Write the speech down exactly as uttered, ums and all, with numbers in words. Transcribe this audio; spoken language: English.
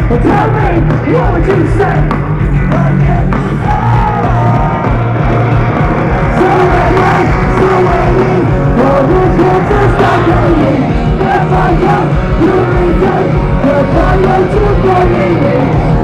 Well, tell me, what would you say? What can you say? So waiting, so waiting, all these kids are stuck waiting. If I come, you return, the fire to believe.